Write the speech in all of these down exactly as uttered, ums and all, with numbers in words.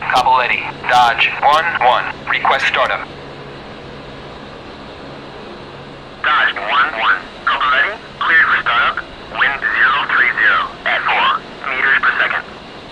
Cavalletti, Dodge, one one. Request startup. Dodge, one one. Cavalletti, cleared for startup. Wind zero three zero at four meters per second.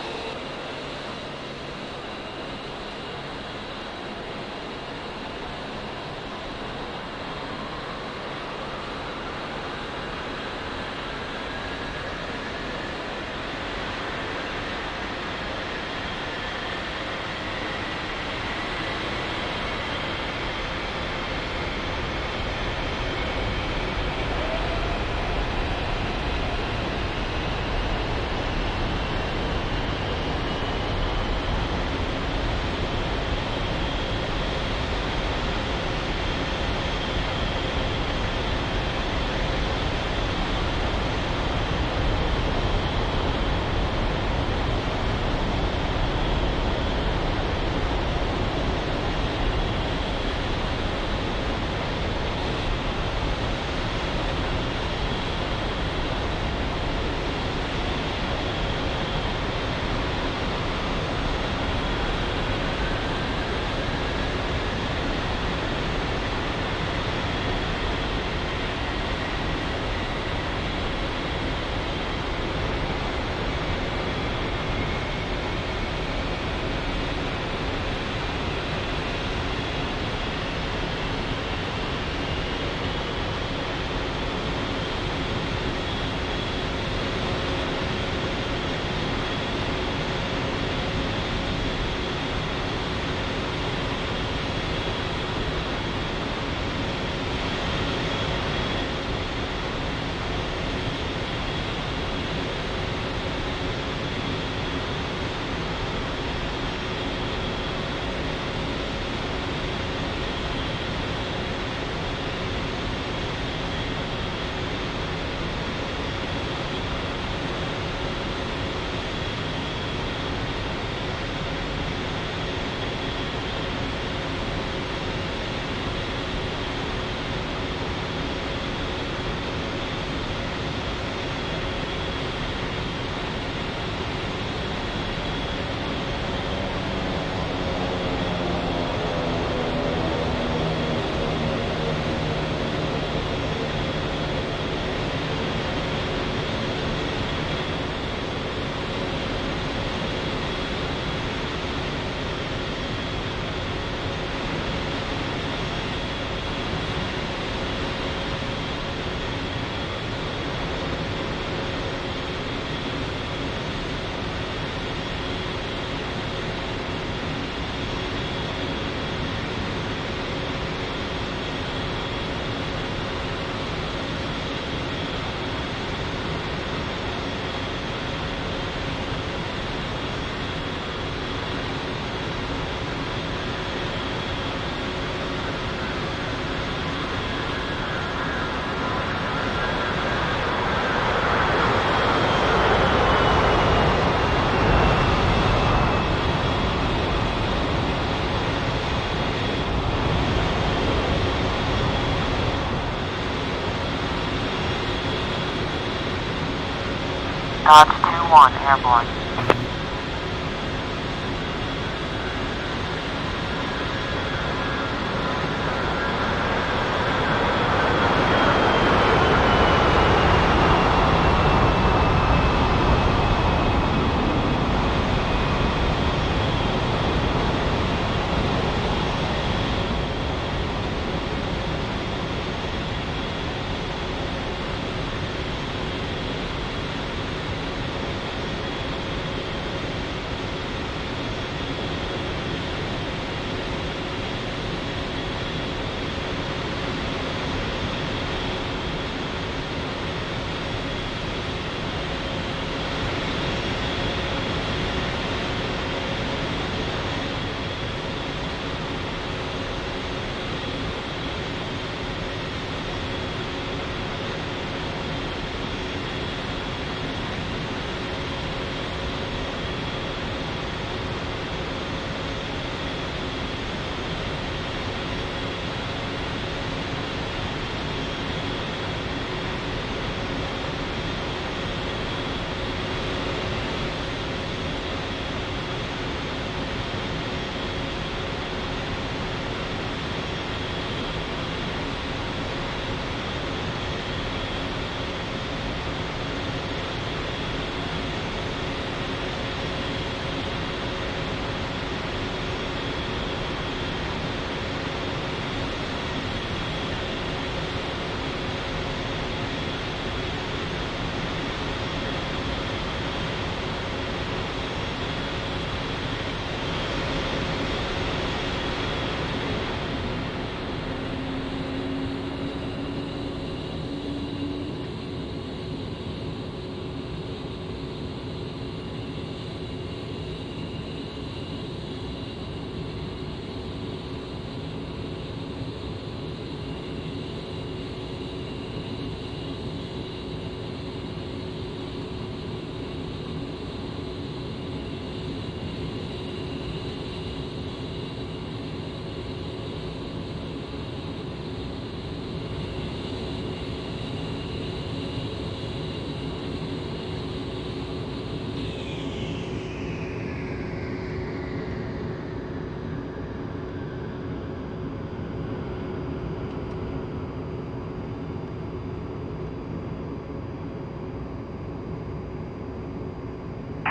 Dodge two one, airborne.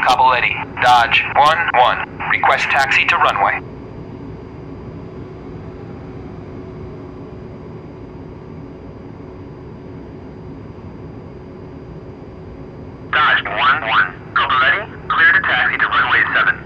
Caballetti, Dodge one one. Request taxi to runway. Dodge one one. Caballetti, clear to taxi to runway seven.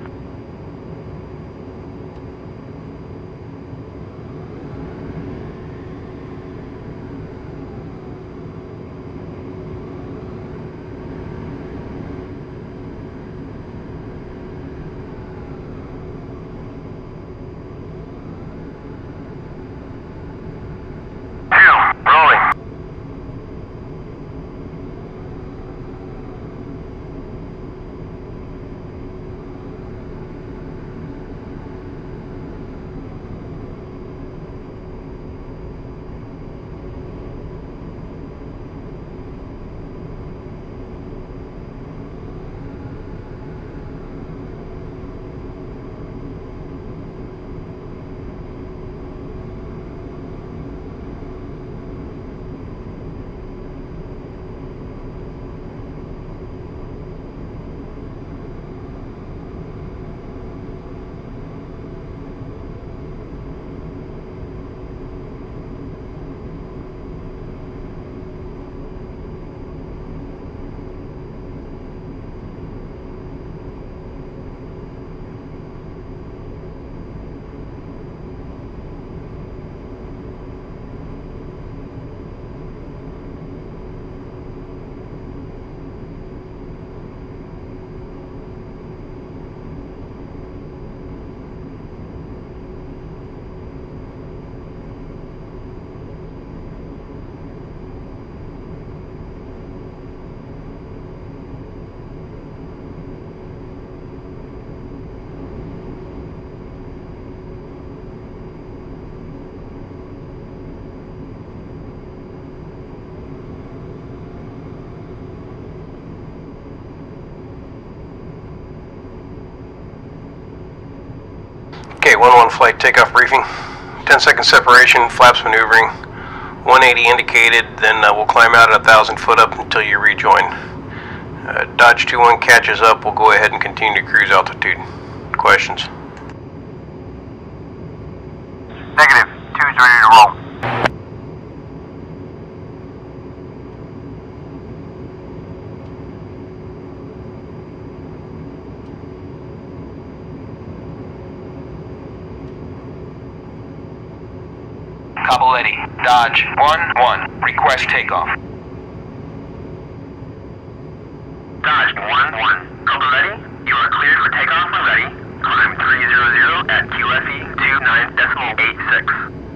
Okay, one one flight takeoff briefing. ten second separation, flaps maneuvering. one eighty indicated, then uh, we'll climb out at one thousand foot up until you rejoin. Uh, Dodge two one catches up, we'll go ahead and continue to cruise altitude. Questions? Negative. Two's ready to roll. Caballetti, Dodge one one. Request takeoff. Dodge one one. Caballetti, you are cleared for takeoff when ready. Climb three hundred at Q F E two nine decimal eight six.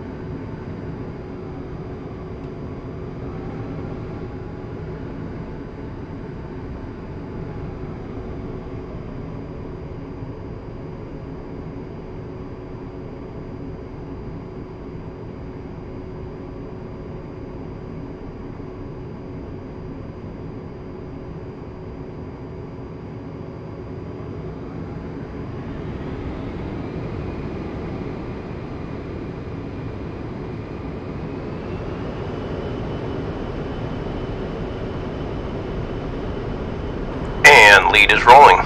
And lead is rolling.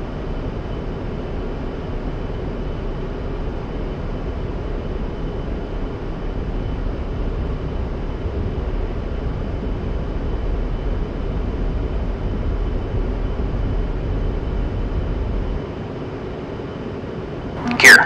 Gear.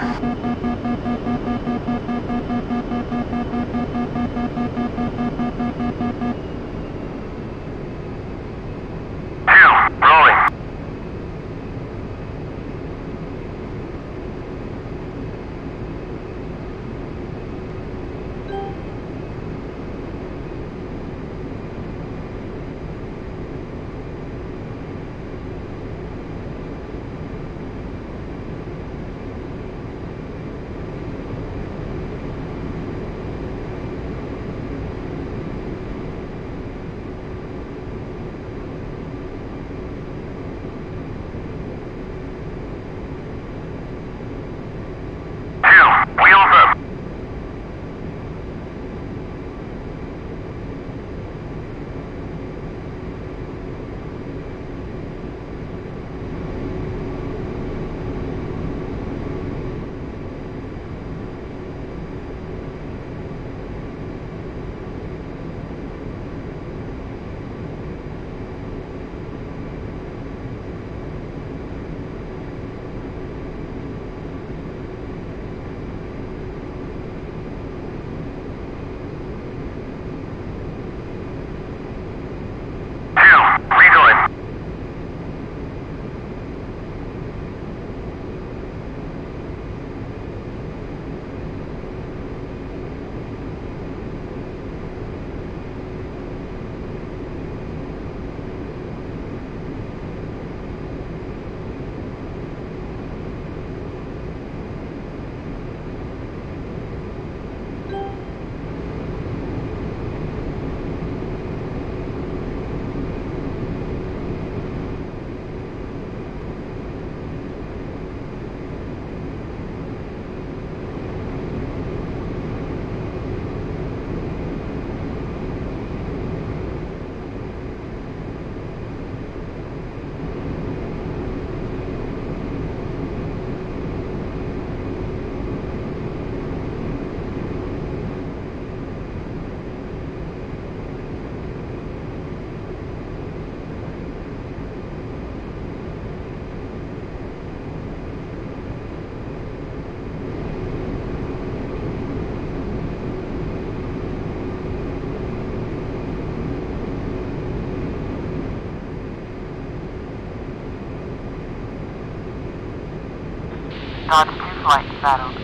Dodge two flight settled.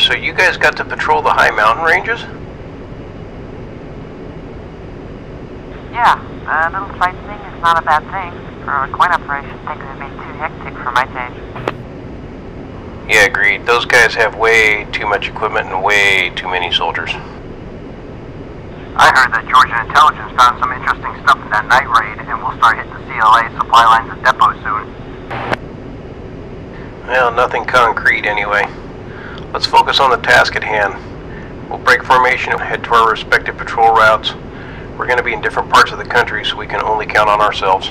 So you guys got to patrol the high mountain ranges? Yeah, a little sightseeing is not a bad thing. For a coin operation, things would be too hectic for my taste. Yeah, agreed. Those guys have way too much equipment and way too many soldiers. I heard that Georgian intelligence found some interesting stuff in that night raid, and we'll start hitting the C L A supply lines at depot soon. Well, nothing concrete anyway. Let's focus on the task at hand. We'll break formation and head to our respective patrol routes. We're going to be in different parts of the country, so we can only count on ourselves.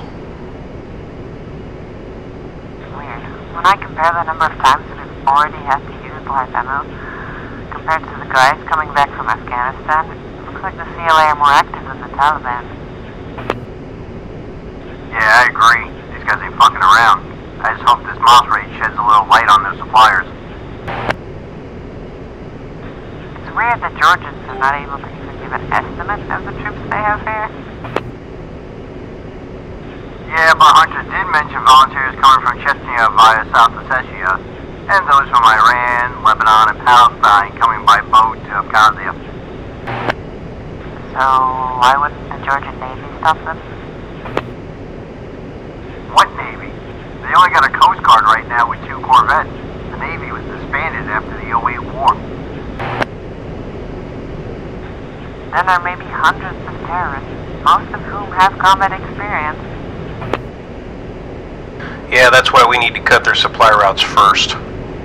Weird. When I compare the number of times that we've already had to use live ammo, compared to the guys coming back from Afghanistan, it looks like the C L A are more active than the Taliban. Yeah, I agree. These guys ain't fucking around. I just hope this Moss raid sheds a little light on their suppliers. It's weird that Georgians are not able to even give an estimate of the troops they have here. Yeah, but Hunter did mention volunteers coming from Chechnya via South Ossetia, and those from Iran, Lebanon, and Palestine coming by boat to Abkhazia. So, why wouldn't the Georgian Navy stop them? What Navy? They only got a Coast Guard right now with two corvettes. The Navy was disbanded after the oh eight war. Then there may be hundreds of terrorists, most of whom have combat experience. Yeah, that's why we need to cut their supply routes first.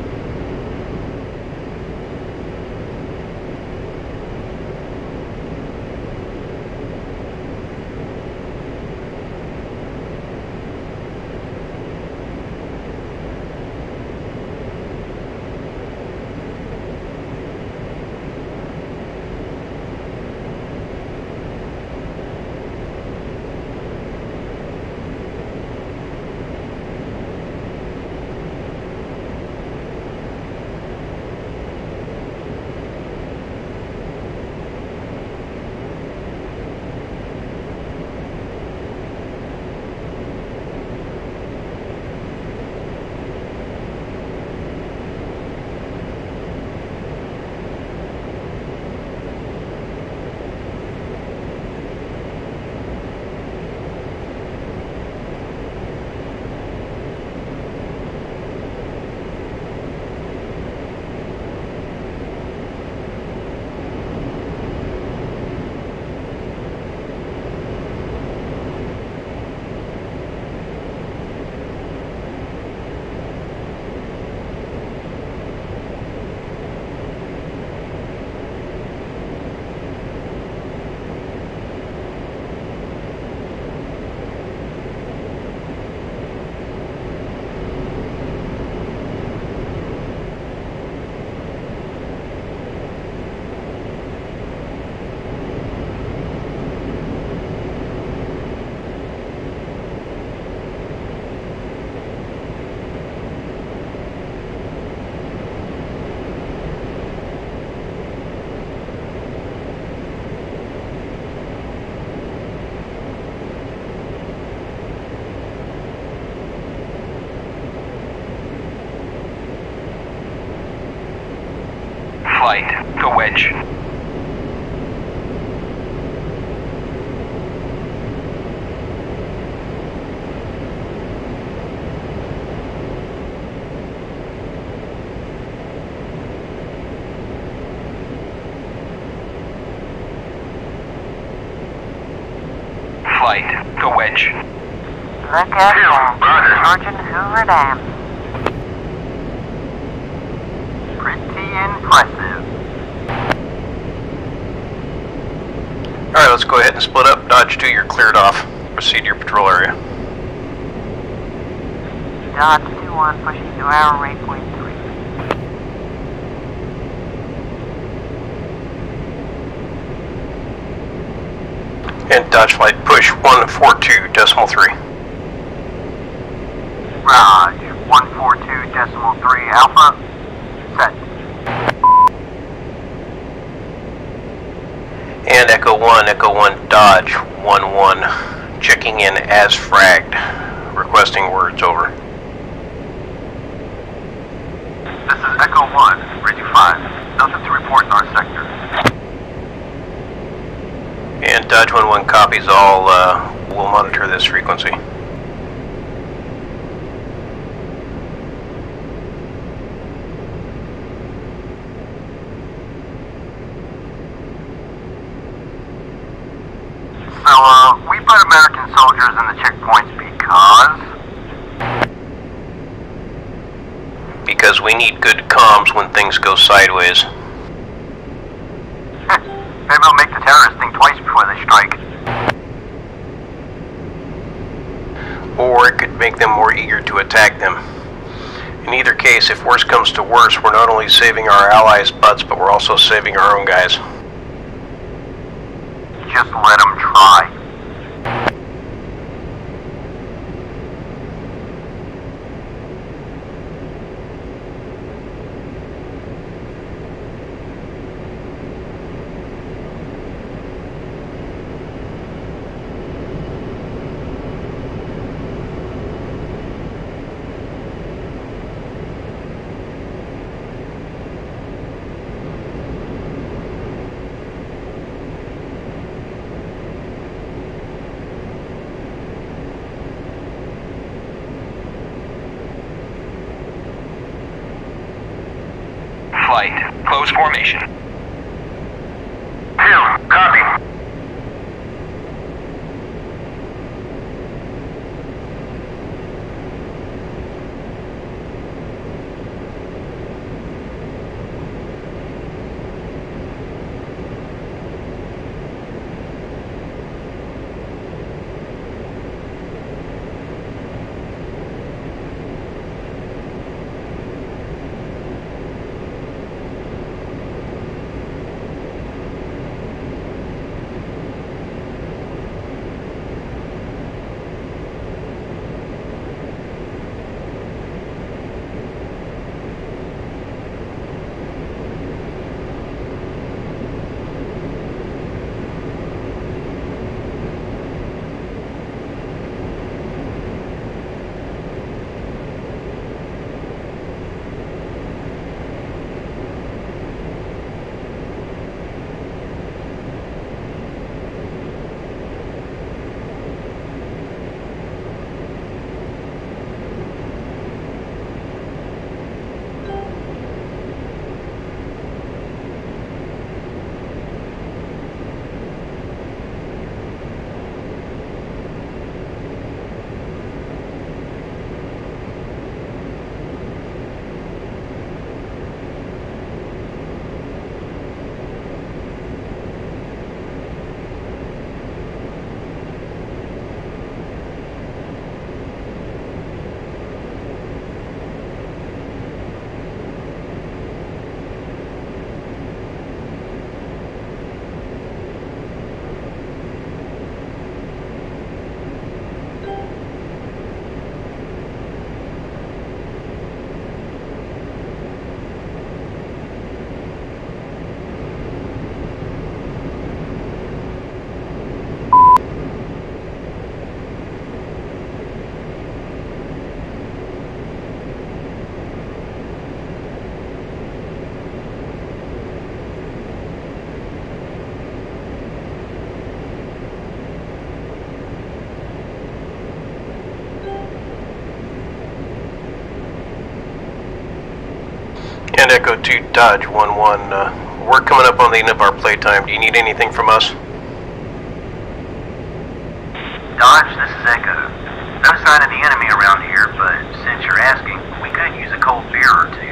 Flight to Wedge. Flight to Wedge. Look at that, Georgian Hoover Dam. Pretty impressive. Alright, let's go ahead and split up. Dodge two, you're cleared off. Proceed to your patrol area. Dodge two one pushing to our waypoint three. And Dodge flight push one four two decimal three. Raj, one four two decimal three Alpha. Set. And Echo one, Echo one, Dodge one one, checking in as fragged. Requesting words, over. This is Echo one, Bridge five. Dodge one one copies all. Uh, we'll monitor this frequency. So, uh, we put American soldiers in the checkpoints because... Because we need good comms when things go sideways. Maybe we'll make the terrorists think twice before they strike. Or it could make them more eager to attack them. In either case, if worse comes to worse, we're not only saving our allies' butts, but we're also saving our own guys. Just let them try. Flight. Close formation. Two, copy. And Echo two, Dodge one one, uh, we're coming up on the end of our playtime. Do you need anything from us? Dodge, this is Echo. No sign of the enemy around here, but since you're asking, we could use a cold beer or two.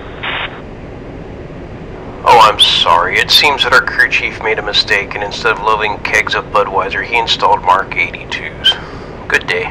Oh, I'm sorry. It seems that our crew chief made a mistake, and instead of loading kegs of Budweiser, he installed Mark eighty-twos. Good day.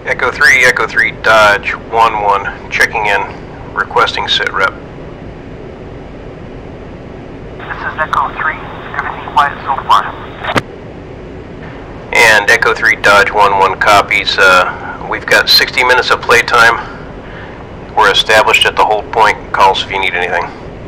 Echo three, Echo three, Dodge, one one, checking in, requesting sit rep. This is Echo three. Everything quiet so far. And Echo three, Dodge, one one copies. Uh, we've got sixty minutes of playtime. We're established at the hold point. Call us if you need anything.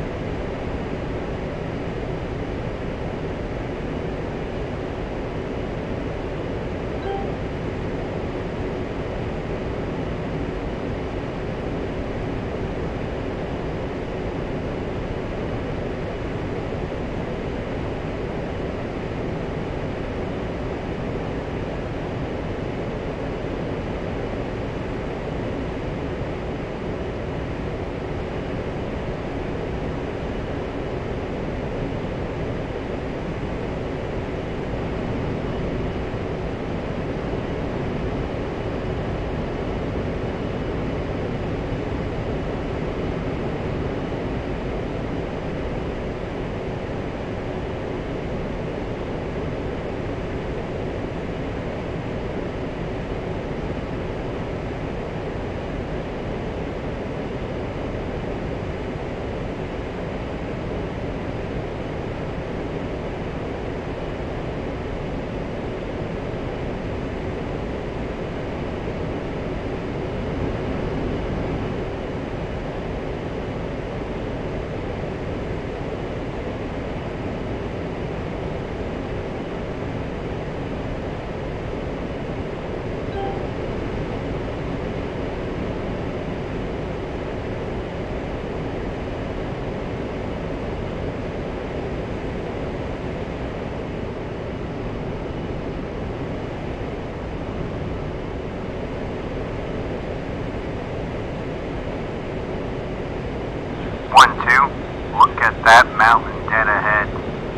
One, two, look at that mountain dead ahead.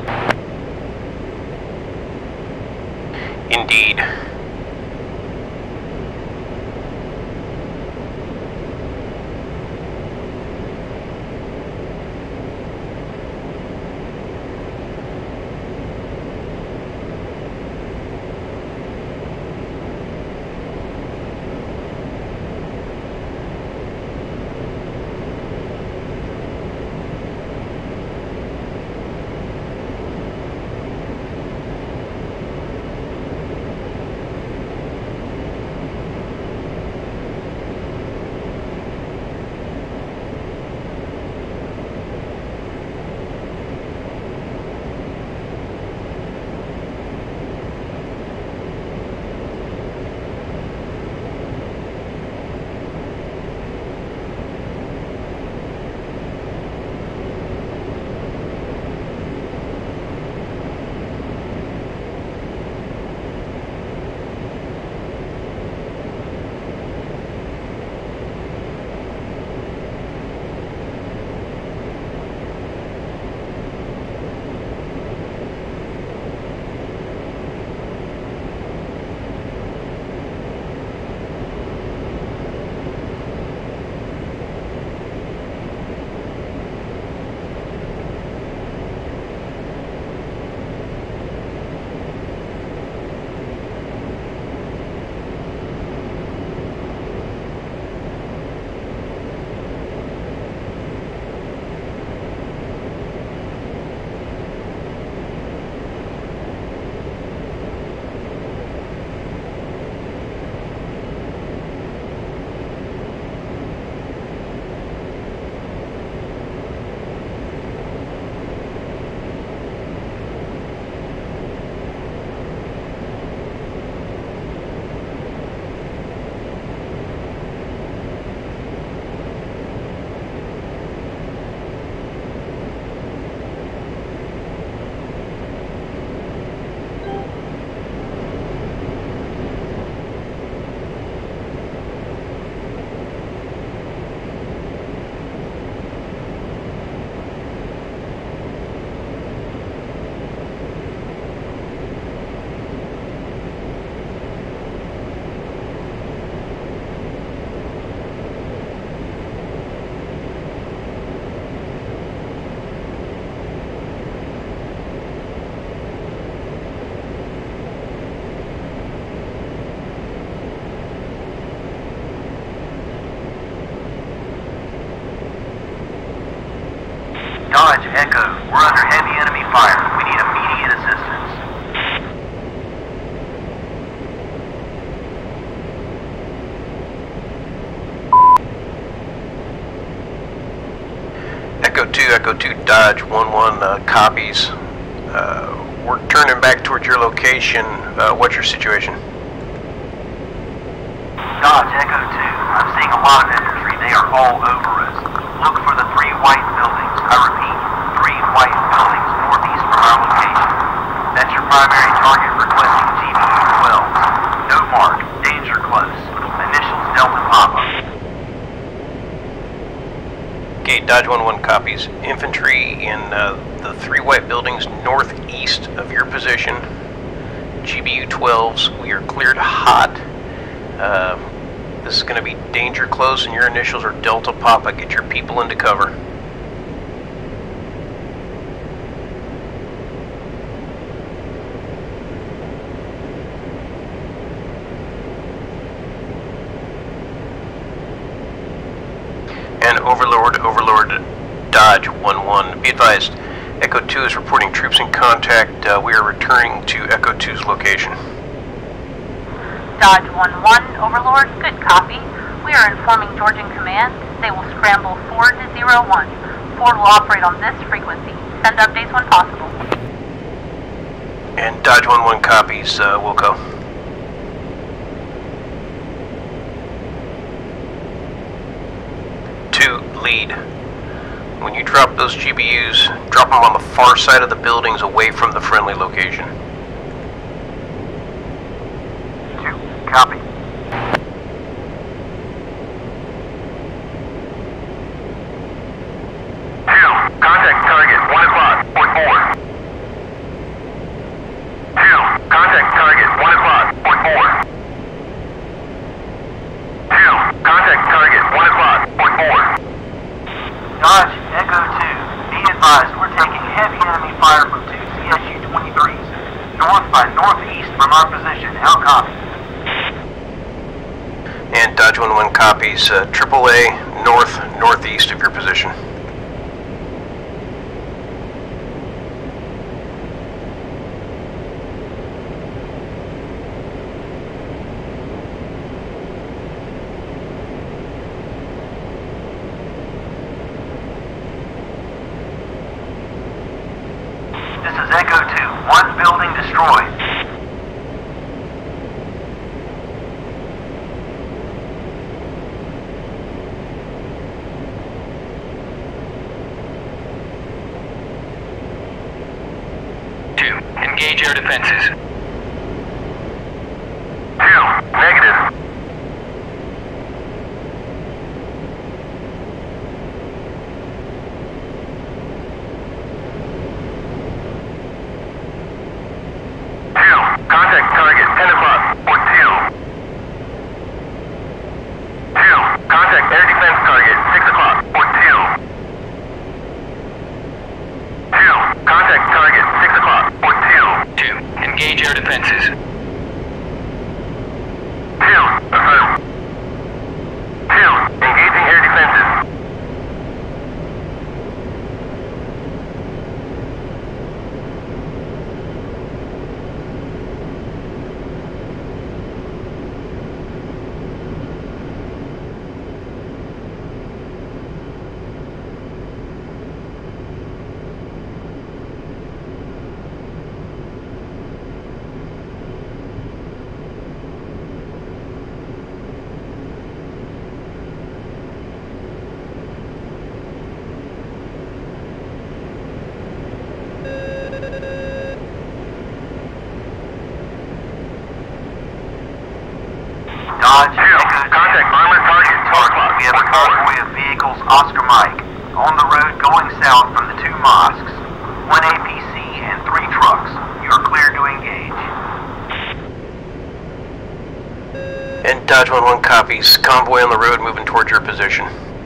Indeed. Echo, we're under heavy enemy fire. We need immediate assistance. Echo two, Echo two, Dodge one one, uh, copies. Uh, we're turning back towards your location. Uh, what's your situation? Dodge, Echo two. I'm seeing a lot of infantry. They are all over us. Look for the three white buildings. I repeat, three white buildings northeast from our location. That's your primary target requesting G B U twelve. No mark. Danger close. Initials Delta Papa. Okay, Dodge one one copies. Infantry in uh, the three white buildings northeast of your position. G B U twelves, we are cleared hot. Uh, this is going to be danger close, and your initials are Delta Papa. Get your people into cover. And Overlord, Overlord, Dodge one one. Be advised, Echo two is reporting troops in contact. Uh, we are returning to Echo two's location. Dodge one one, Overlord, good copy. We are informing Georgian Command. They will scramble four to zero one. Ford will operate on this frequency. Send updates when possible. And Dodge one one copies, uh, Wilco. Two, lead. When you drop those G B Us, drop them on the far side of the buildings away from the friendly location. Copy. Two, contact target, one o'clock, point four. Two, contact target, one o'clock, point four. Two, contact target, one o'clock, point four. Dodge, Echo two. Be advised, we're taking heavy enemy fire from two C S U twenty-threes. North by northeast from our position. How copy? And Dodge one one copies, uh, triple A, north, northeast of your position. This is Echo two. One building destroyed. Engage air defenses. Two, negative. Two, contact target, ten o'clock, point two. Two, contact air defense target, six o'clock, point two. Two, contact target, six o'clock, point two. Two, engage air defenses. Two, affirm. Two, engaging air defenses. Dodge, Two, contact armored target, four o'clock, we have a convoy of vehicles, Oscar Mike, on the road going south from the two mosques. One A P C and three trucks. You are clear to engage. And Dodge one one copies, convoy on the road moving towards your position.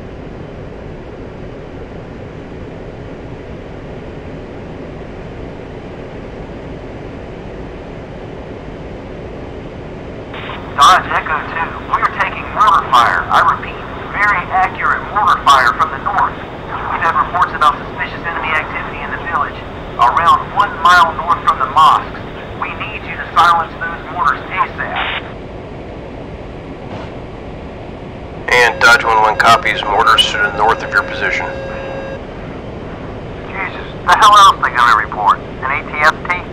Dodge Echo two, we are taking mortar fire. I repeat, very accurate mortar fire from the north. We've had reports about suspicious enemy activity one mile north from the mosques. We need you to silence those mortars ASAP. And Dodge one one copies, mortars to the north of your position. Jesus, the hell else they gonna report? An A T S T?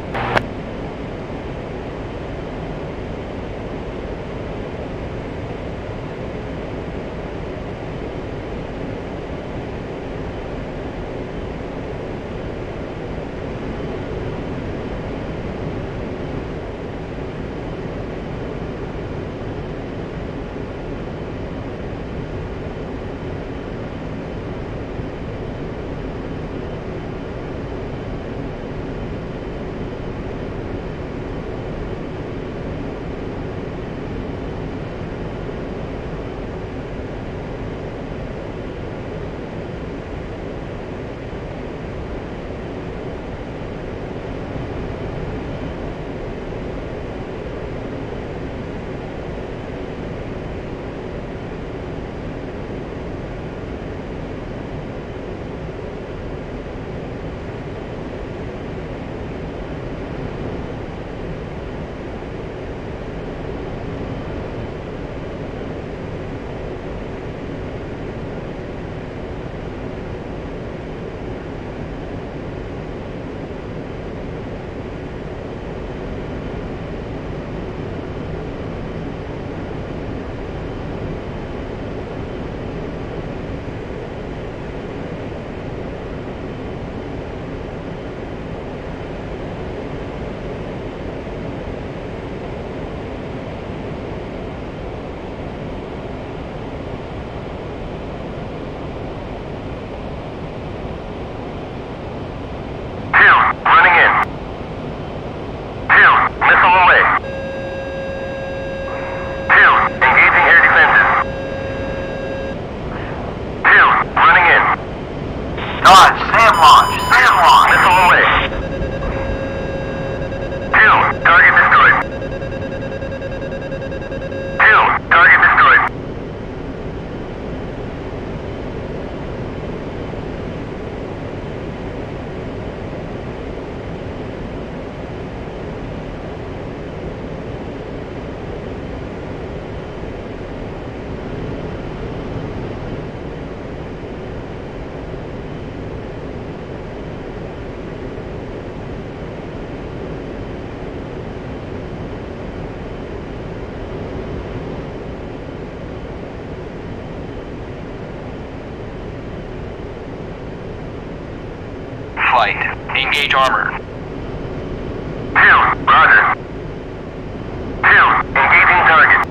Engage armor. Two, roger. Two, engaging target.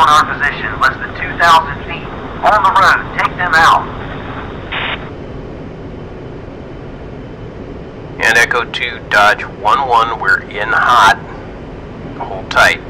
on our position, less than two thousand feet. On the road, take them out. And Echo two, Dodge one one, we're in hot. Hold tight.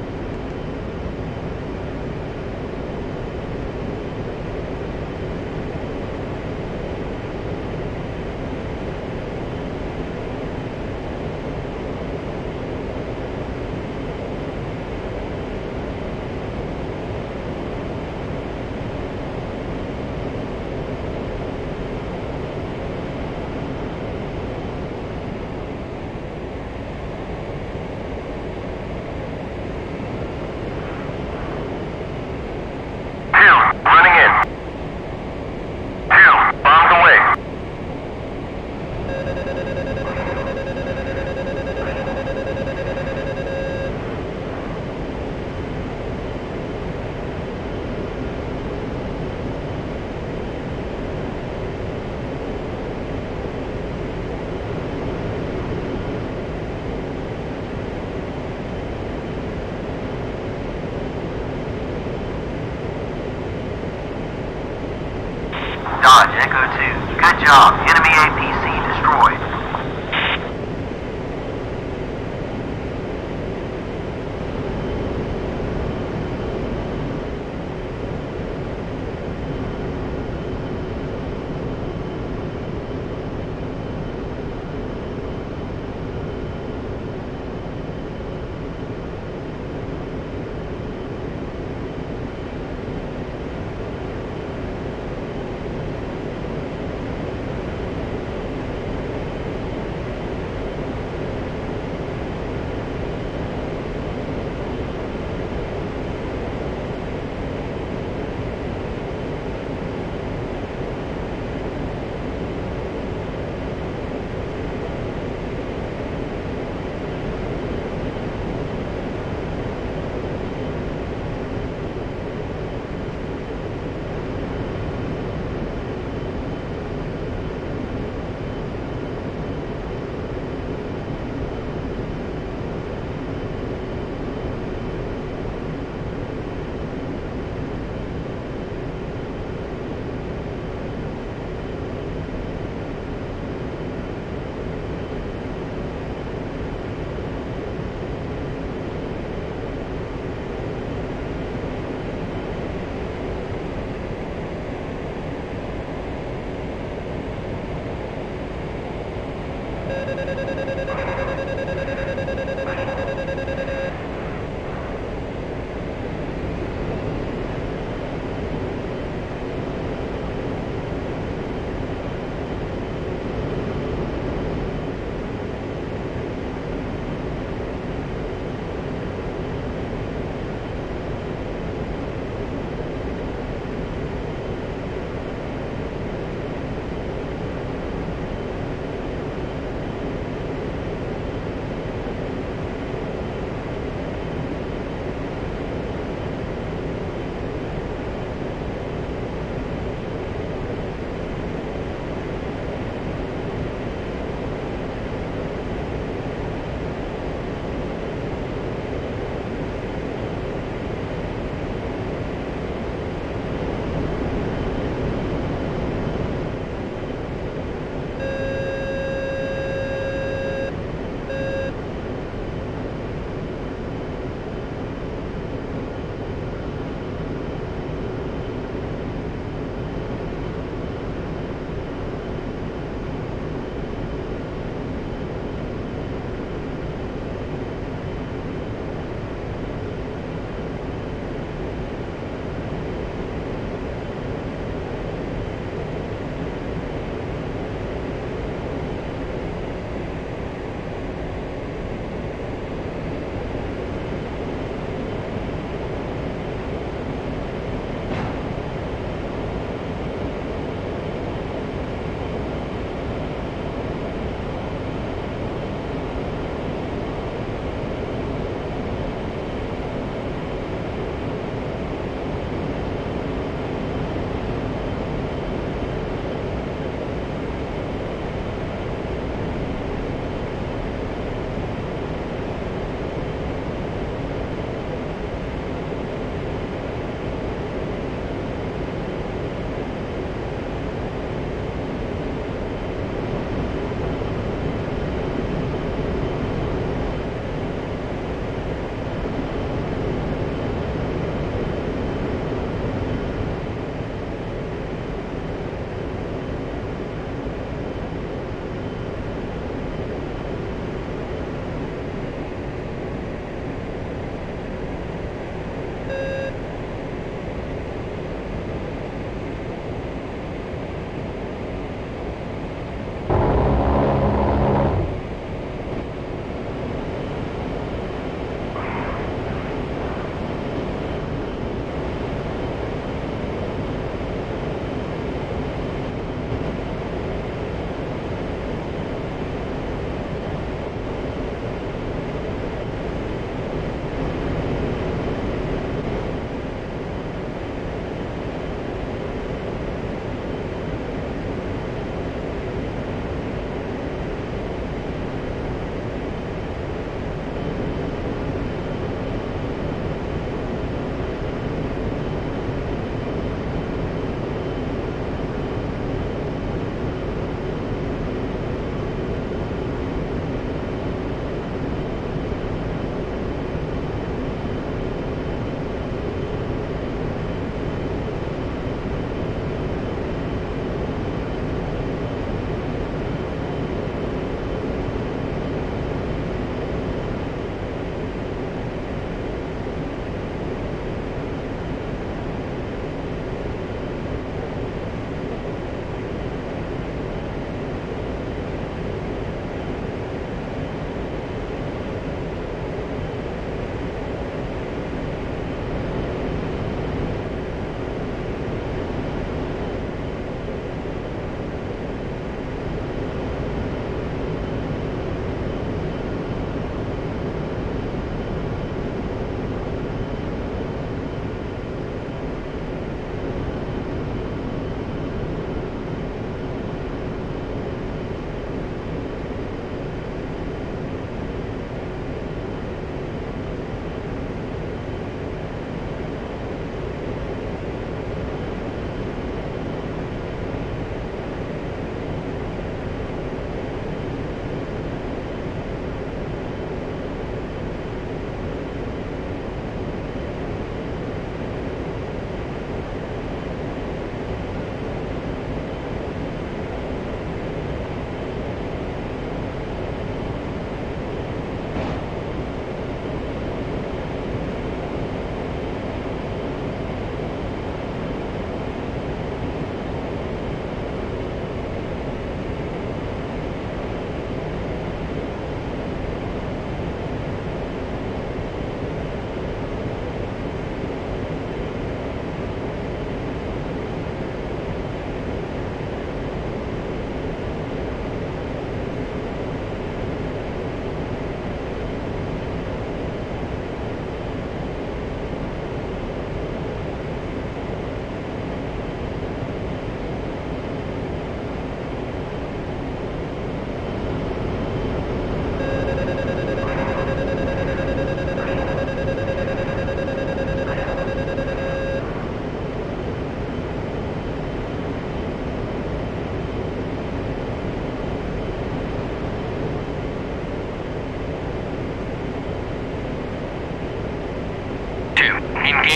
Dodge, Echo two. Good job. Enemy A P C destroyed.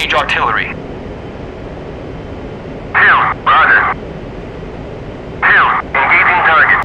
Engage artillery. Two, roger. Two, engaging target.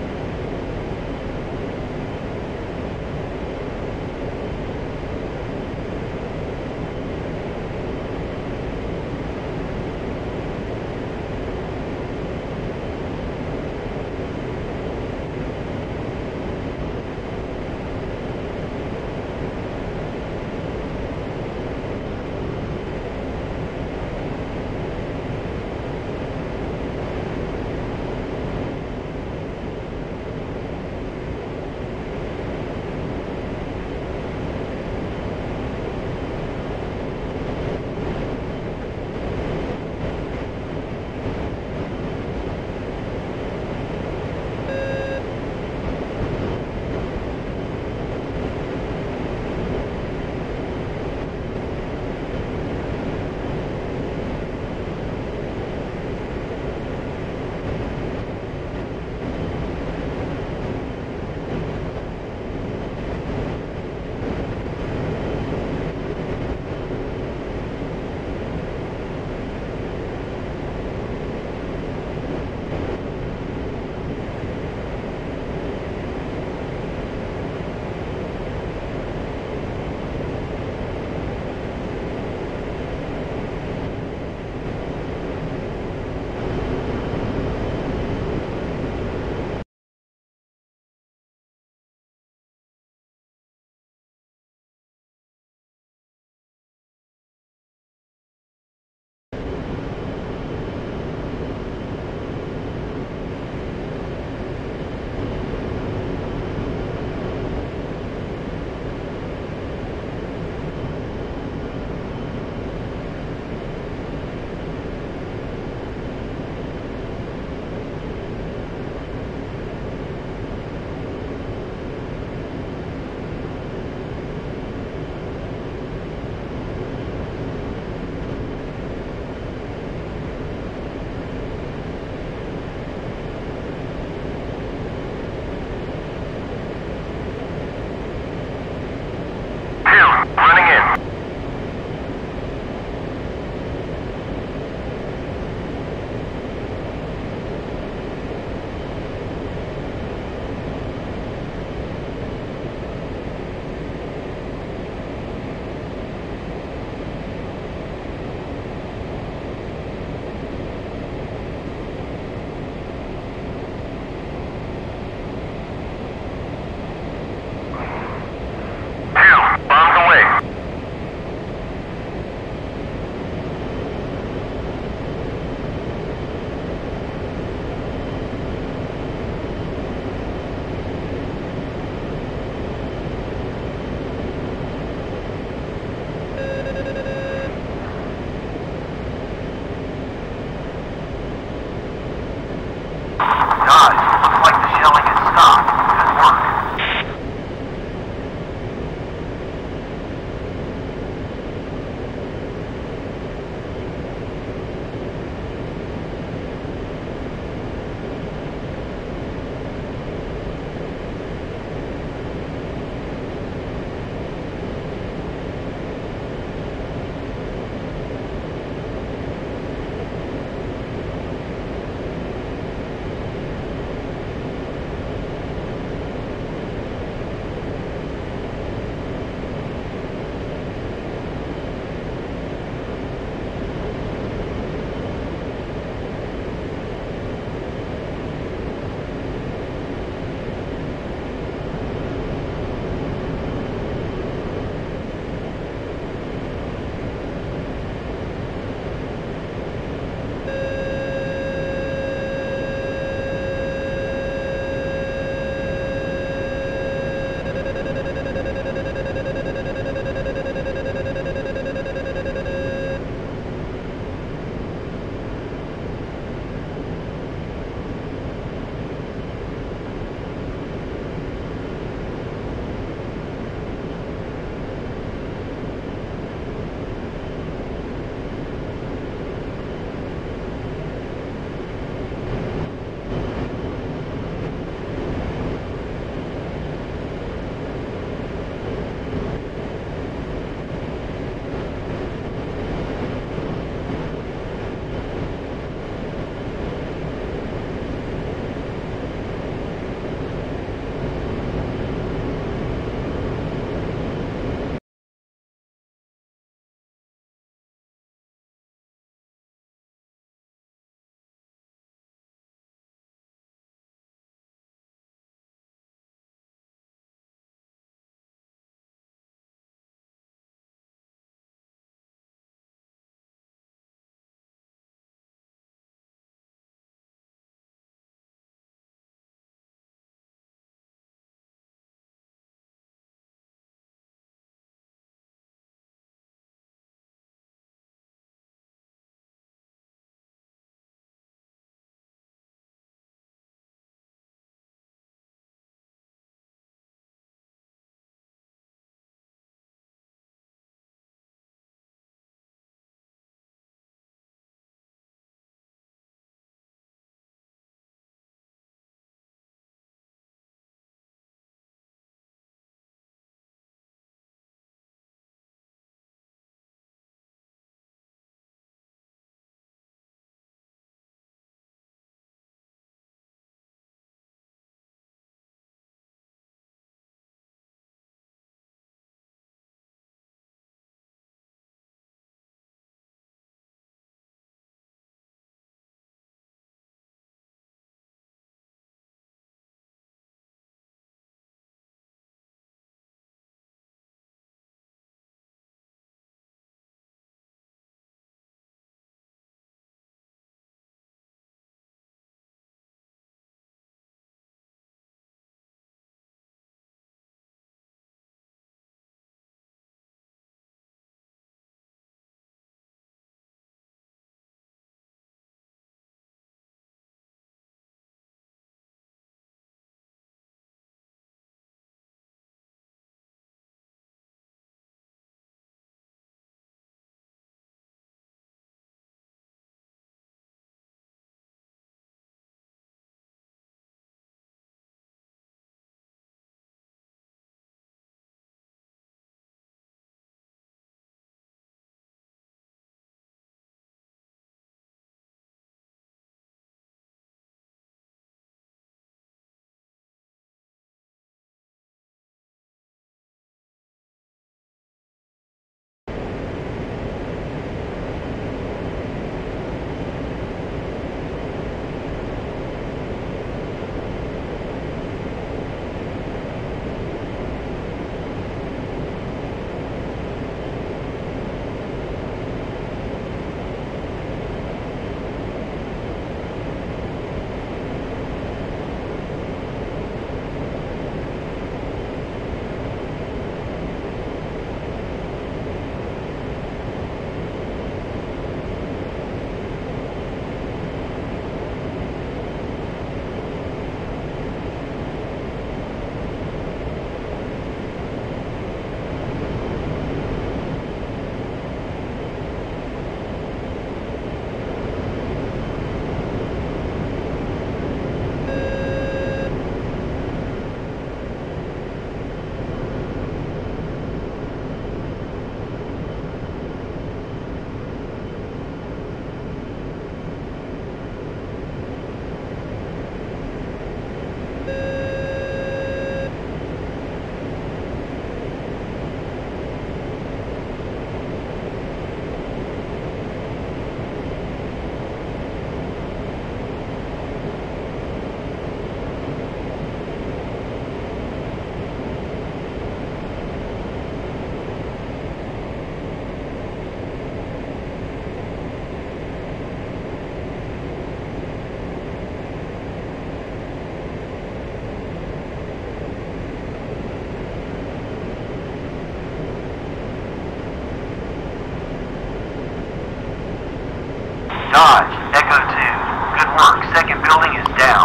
Dodge, Echo two. Good work. Second building is down.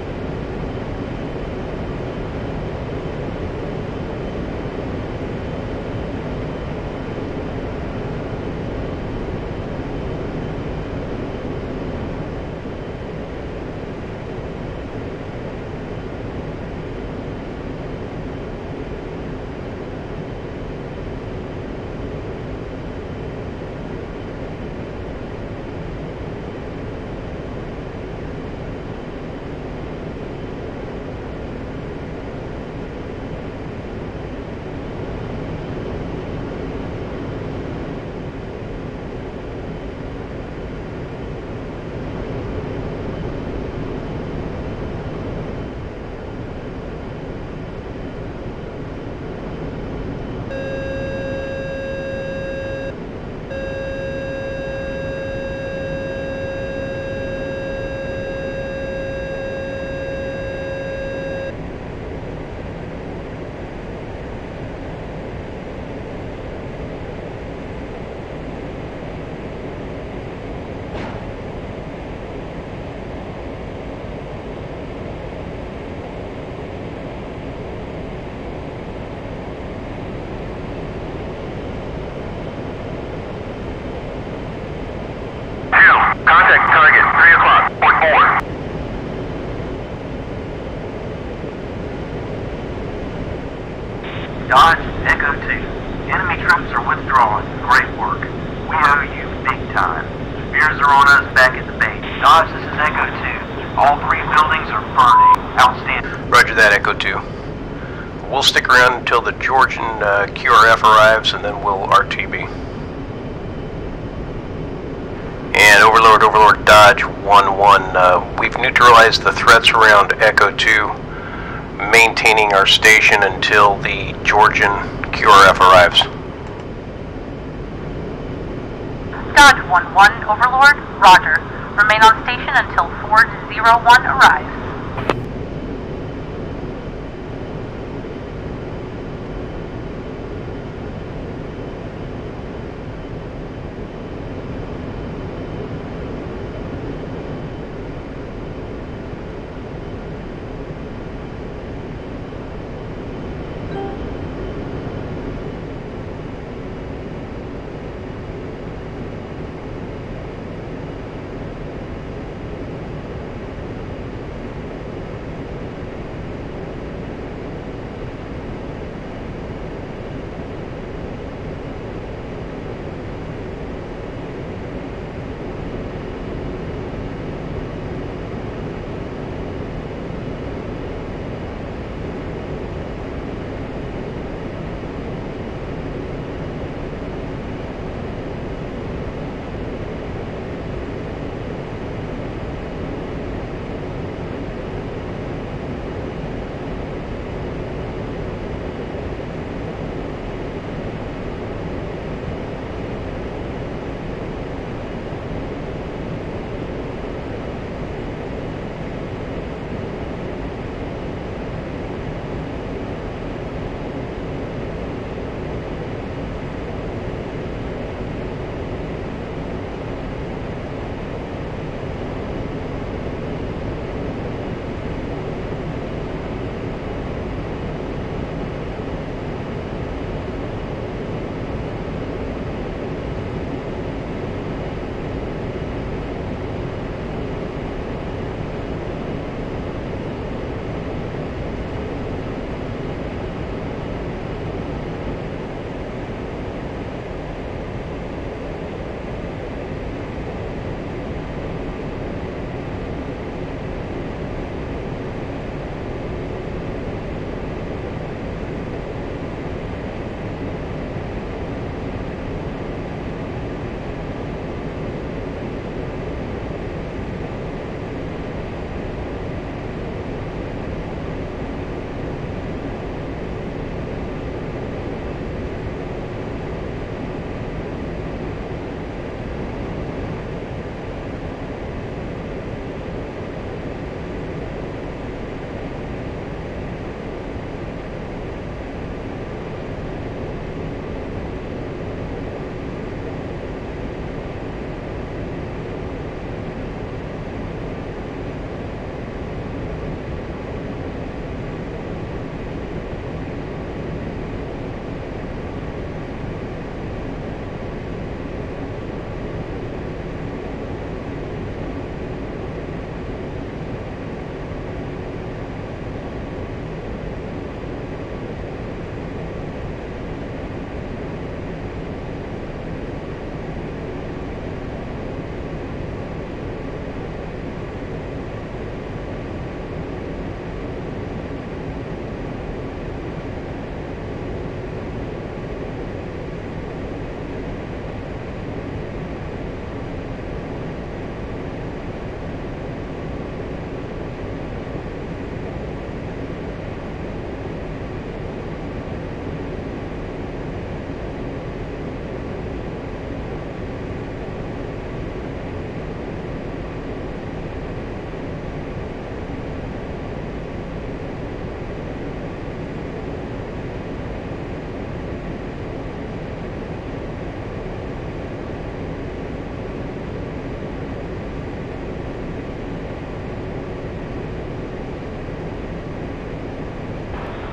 Contact target, three o'clock, point four. Dodge, Echo two. Enemy troops are withdrawing. Great work. We owe you big time. Spears are on us back at the base. Dodge, this is Echo two. All three buildings are burning. Outstanding. Roger that, Echo two. We'll stick around until the Georgian uh, Q R F arrives, and then we'll R T B. And Overlord, Overlord, Dodge one one, uh, we've neutralized the threats around Echo two, maintaining our station until the Georgian Q R F arrives. Dodge one one, Overlord, roger. Remain on station until Ford zero one arrives.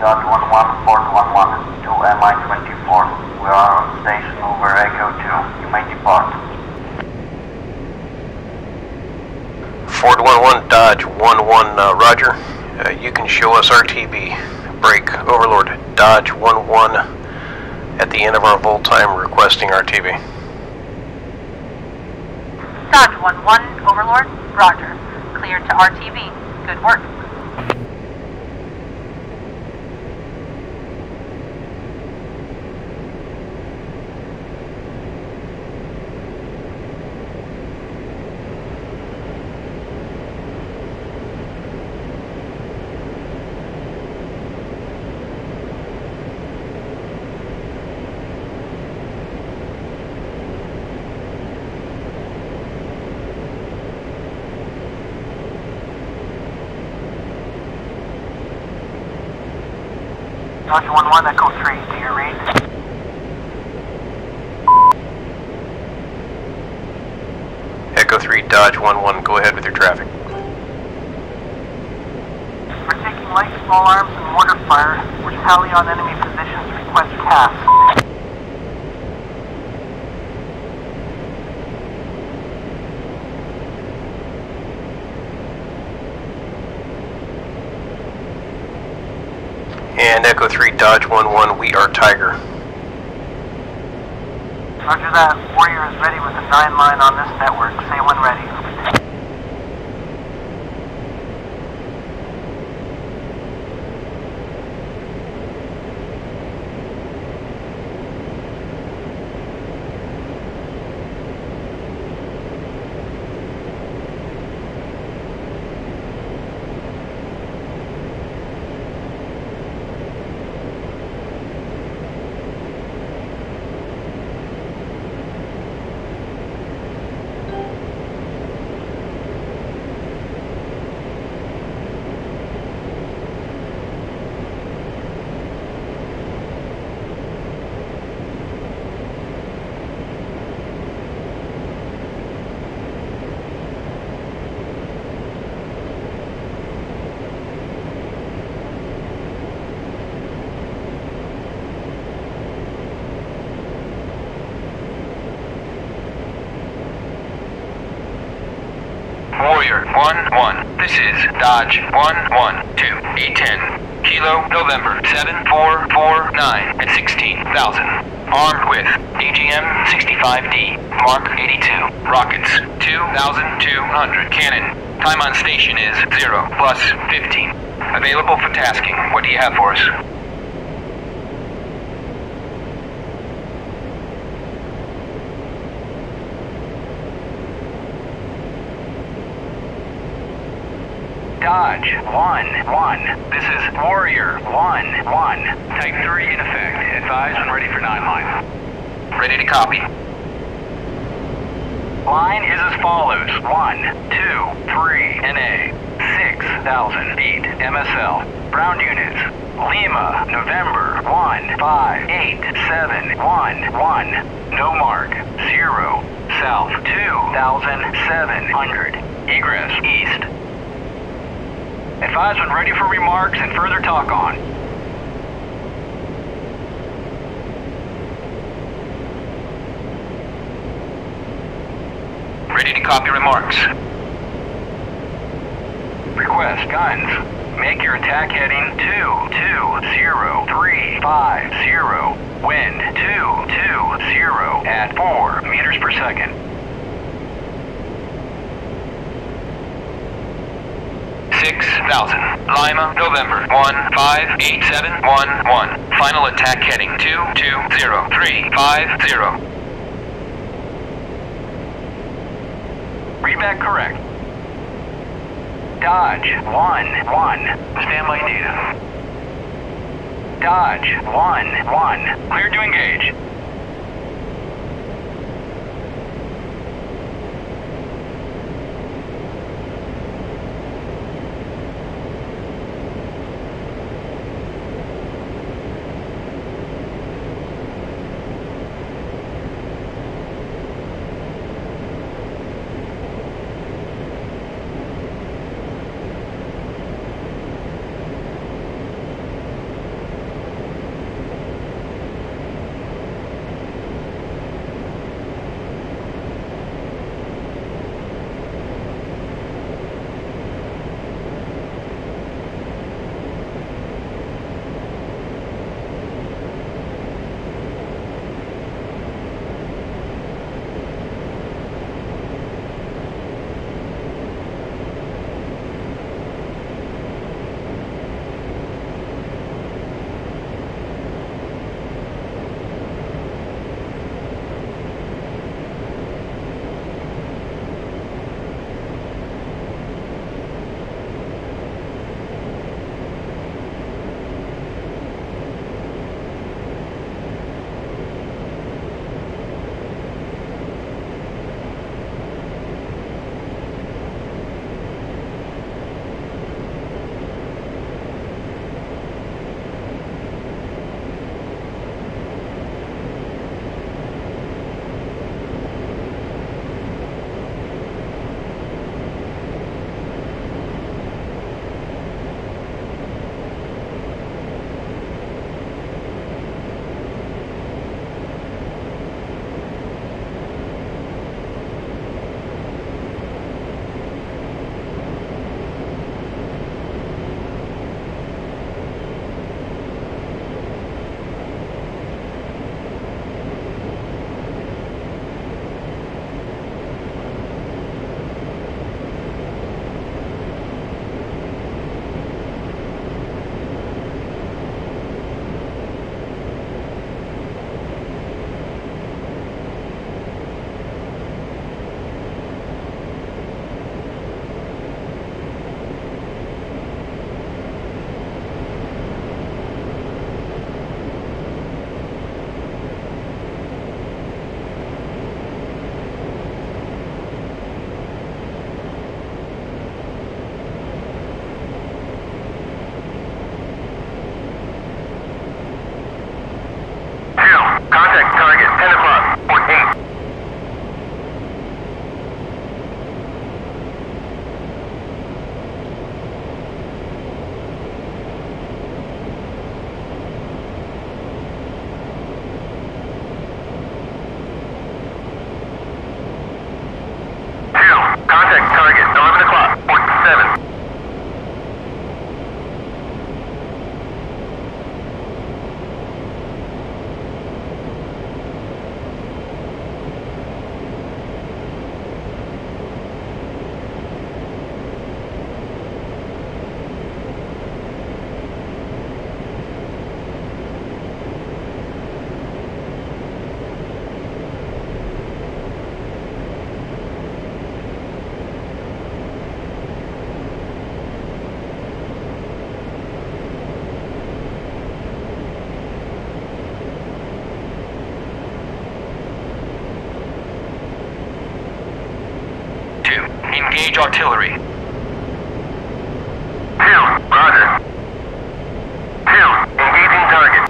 Dodge one one, Ford one one, to M I twenty-four. We are on station over Echo two. You may depart. Ford one one, Dodge one one, uh, Roger. Uh, you can show us R T B. Break, Overlord, Dodge one one at the end of our volt time requesting R T B. Dodge one one, Overlord, Roger. Cleared to R T B. Good work. Dodge one one, Echo three, do you read? Echo three, Dodge one one, go ahead with your traffic. We're taking light, small arms, and mortar fire. We're tally on enemy positions. Request C A S. And Echo three, Dodge one one, we are Tiger. Roger that. Warrior is ready with a nine line on this network. Say when ready. Warrior one one, this is Dodge one one two A ten, Kilo November seven four four nine at sixteen thousand. Armed with A G M sixty-five D, Mark eighty-two, rockets two thousand two hundred, cannon. Time on station is zero plus fifteen. Available for tasking. What do you have for us? Dodge one one. This is Warrior one one. Type three in effect. Advise when ready for nine line. Ready to copy. Line is as follows. one, two, three, N A. six thousand feet. M S L. Ground units. Lima, November one five eight seven one one. No mark. zero. South two thousand seven hundred. Egress east. Advise when ready for remarks and further talk on. Ready to copy remarks. Request guns. Make your attack heading two two zero three five zero. Wind two two zero at four meters per second. six thousand. Lima, November one five eight seven one one. Final attack heading two two zero three five zero. Read back correct. Dodge one one. Standby data. Dodge one one. Clear to engage. Engage artillery. Two, roger. Two, engaging target.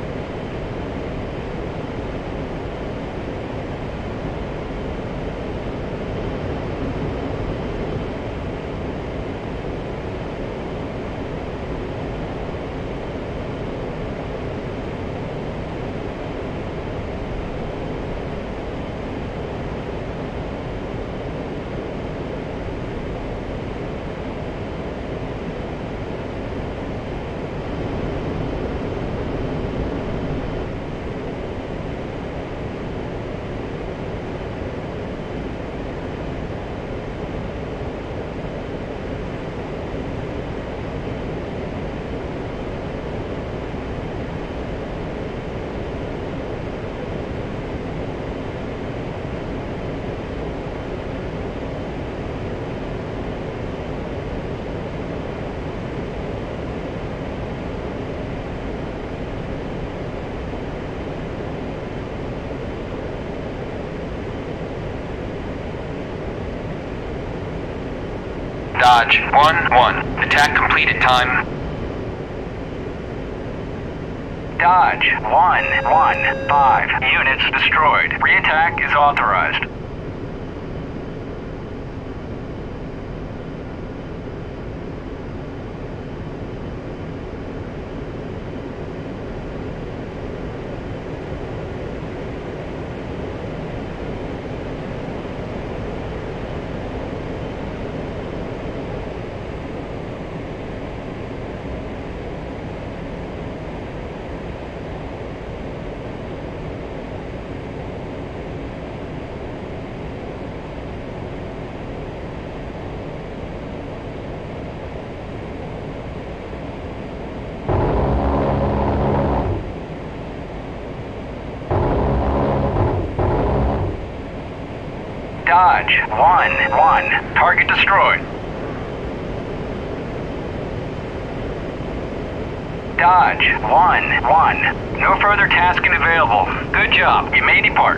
Dodge one one. Attack completed. Time. Dodge one one five. Units destroyed. Reattack is authorized. Dodge one one. Target destroyed. Dodge one one. No further tasking available. Good job. You may depart.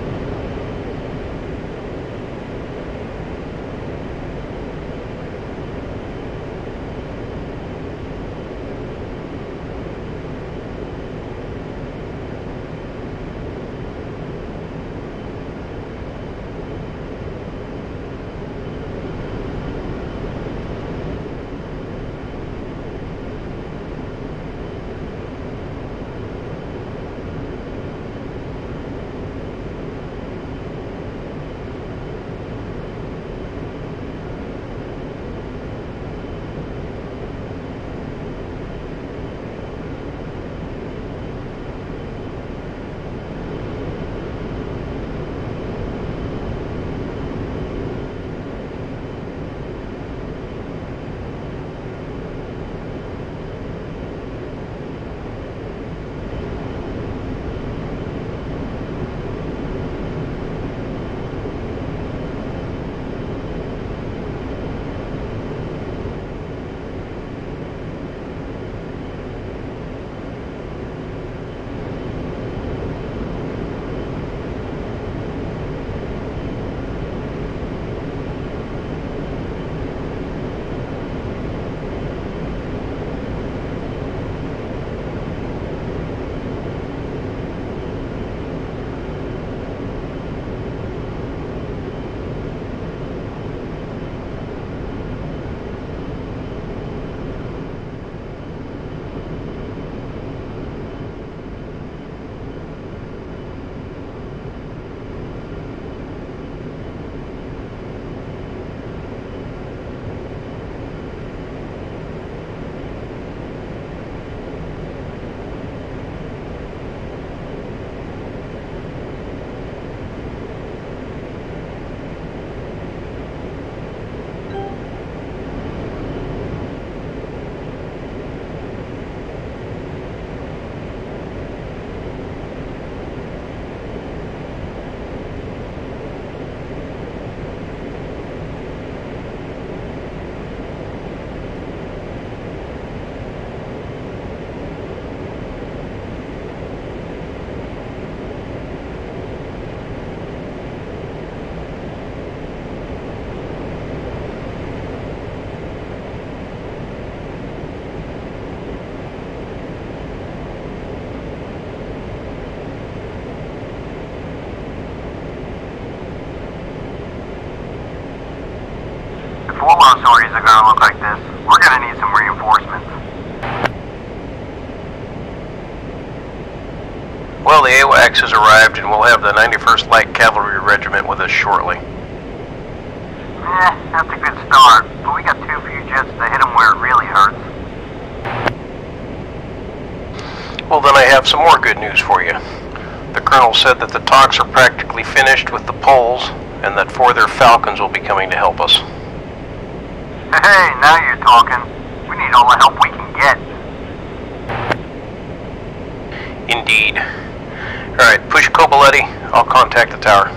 gonna look like this. We're gonna need some reinforcements. Well, the A W A C S has arrived, and we'll have the ninety-first Light Cavalry Regiment with us shortly. Eh, that's a good start, but we got too few jets to hit them where it really hurts. Well, then I have some more good news for you. The Colonel said that the talks are practically finished with the Poles, and that four of their Falcons will be coming to help us. Hey, now you're talking. We need all the help we can get. Indeed. Alright, push Copoletti. I'll contact the tower.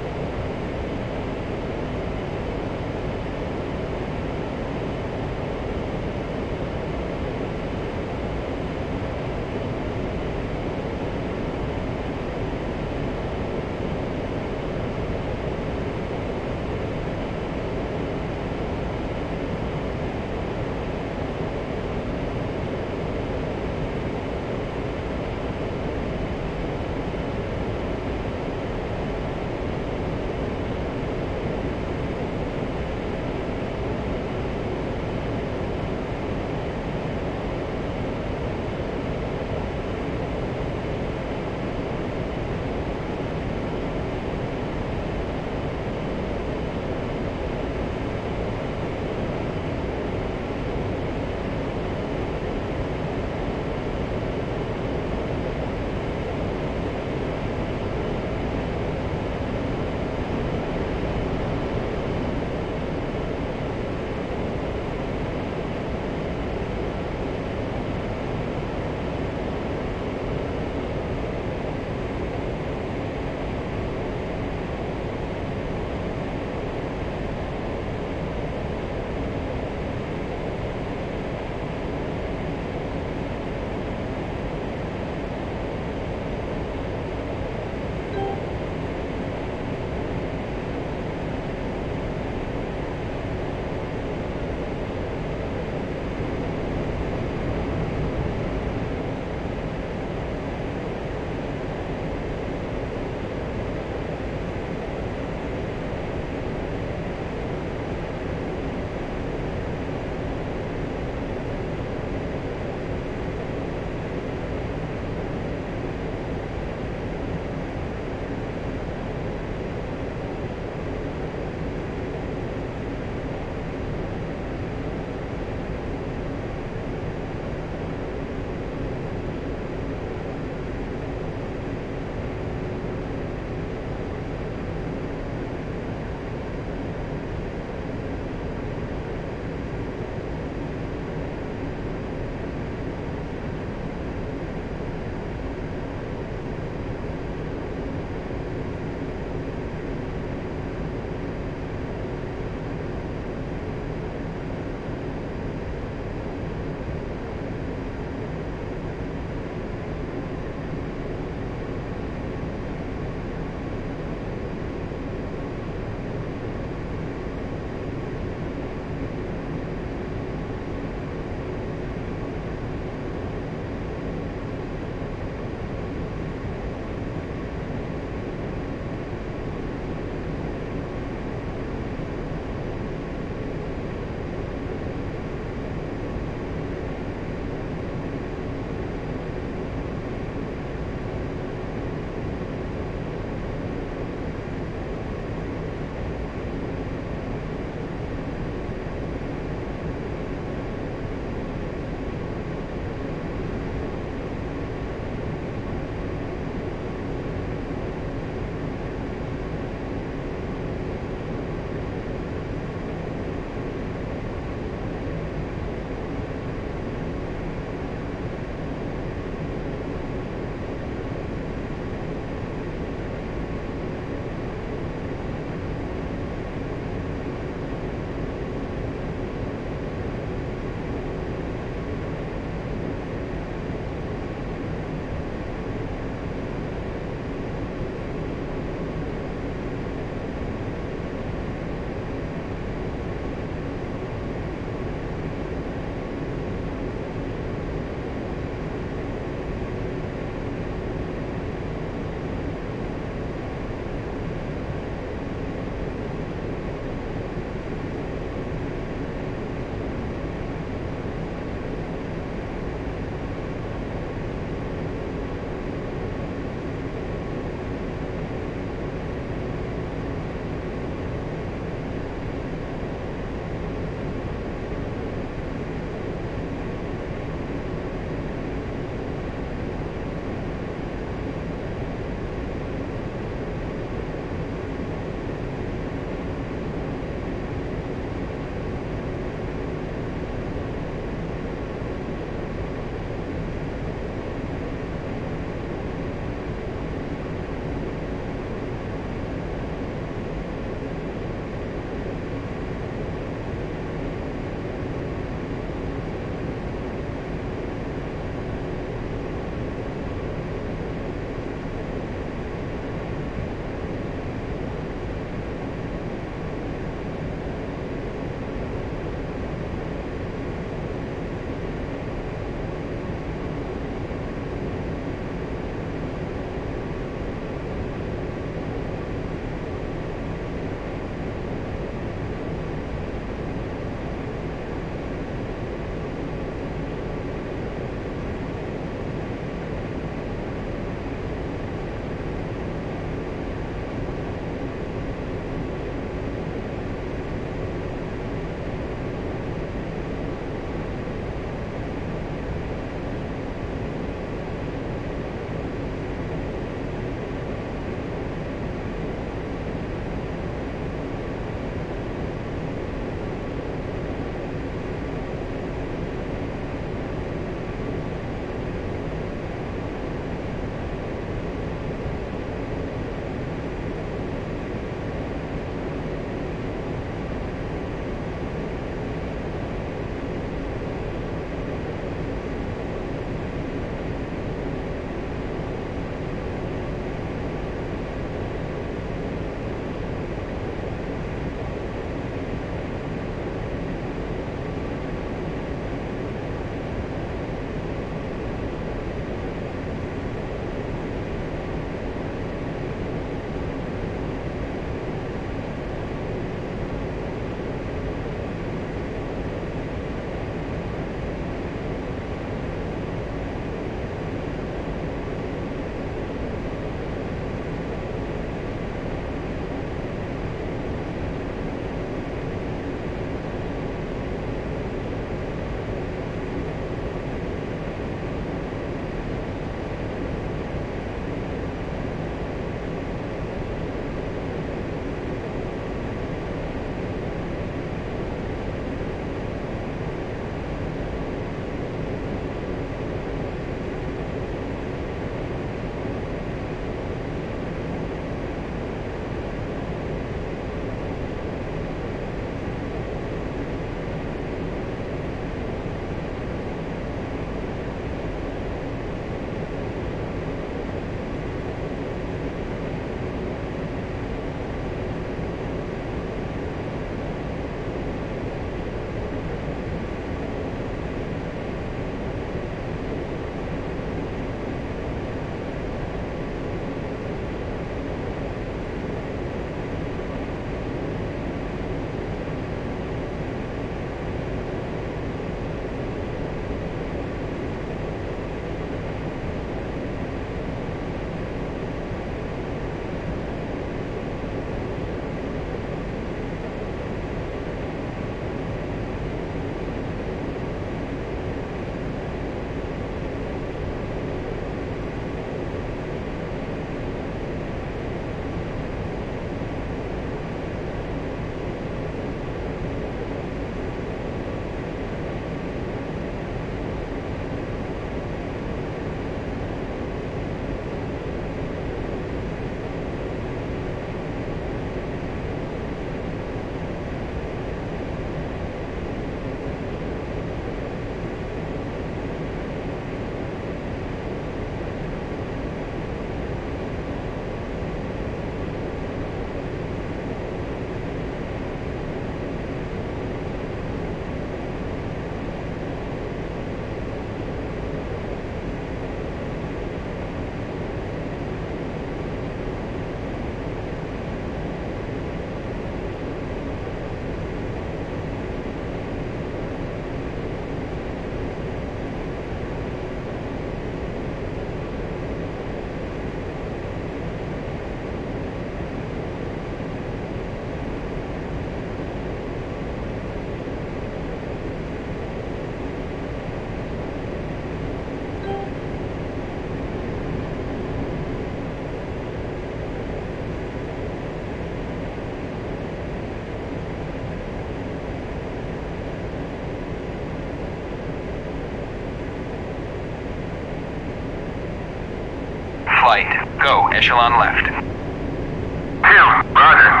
flight. Go, echelon left. Two, roger.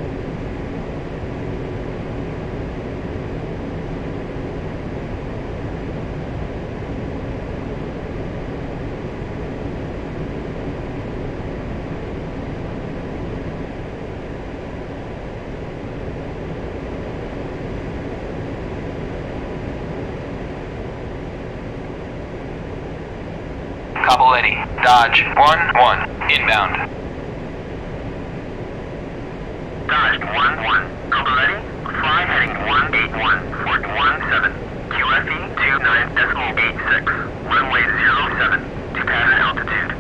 Capoletti, Dodge one one, inbound. Dodge one one. Capoletti, fly heading one eight one for one seven. Q F E two nine decimal eight six. Runway zero seven to pattern altitude.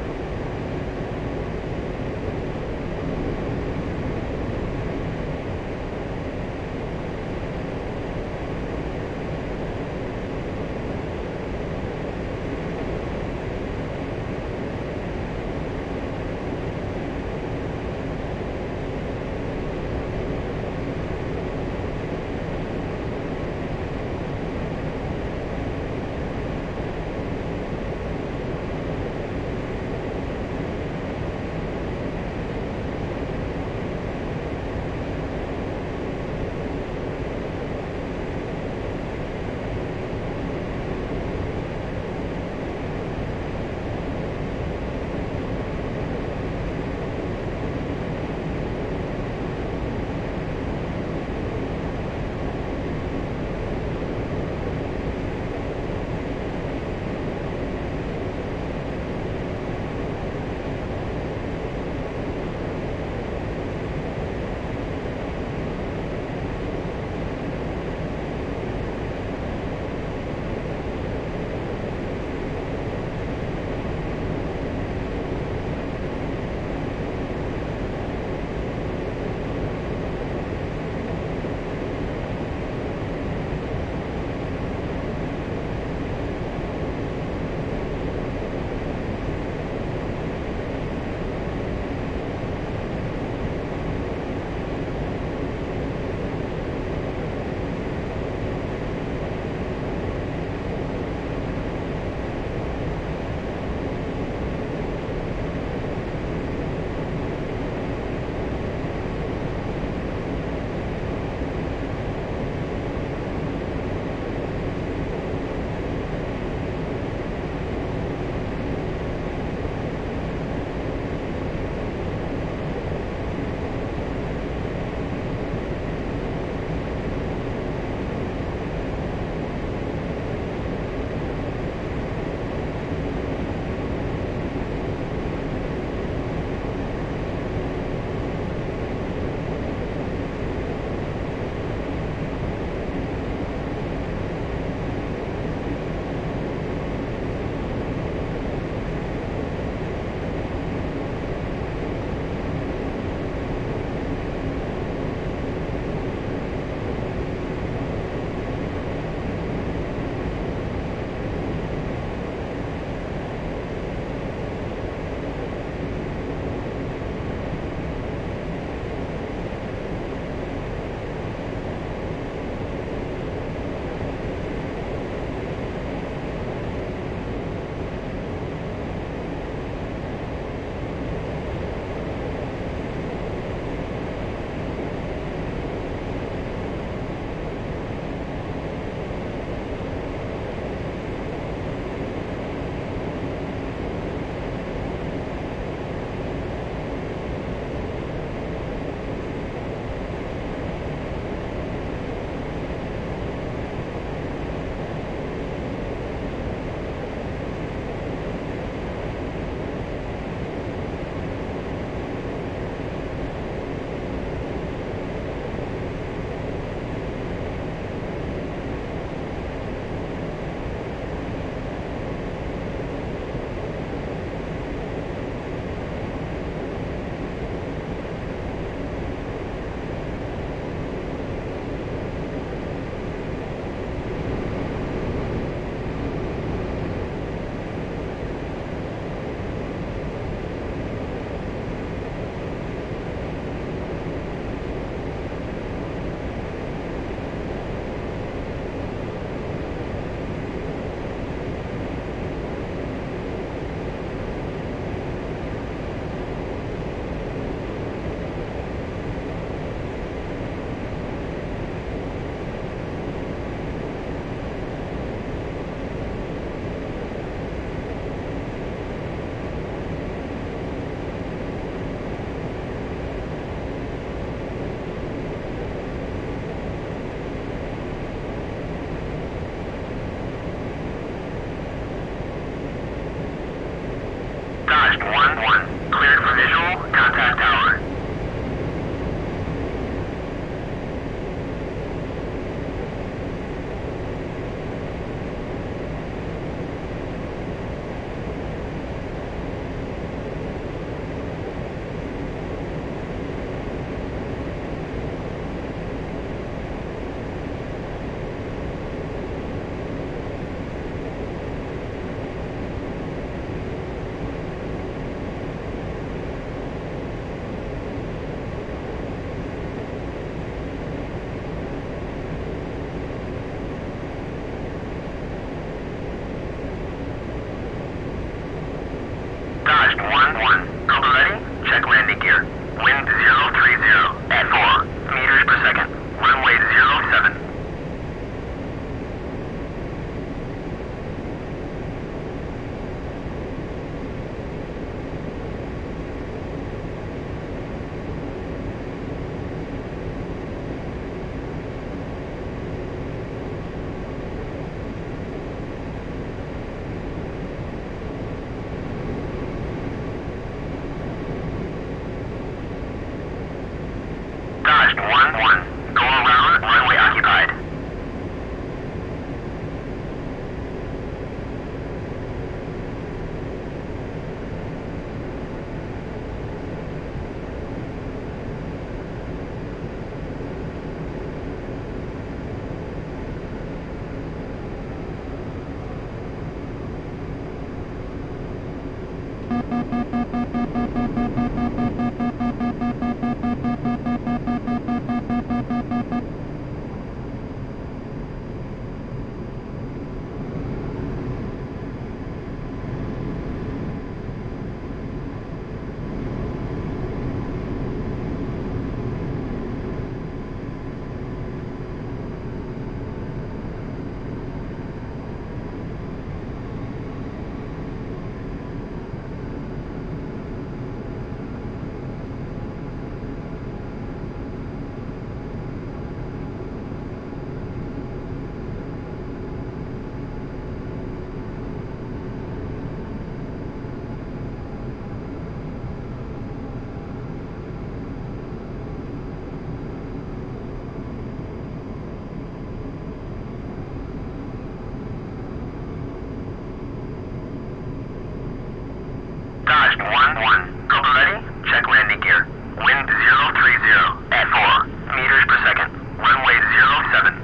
one one. Cobra ready? Check landing gear. Wind zero three zero at four meters per second. Runway zero seven.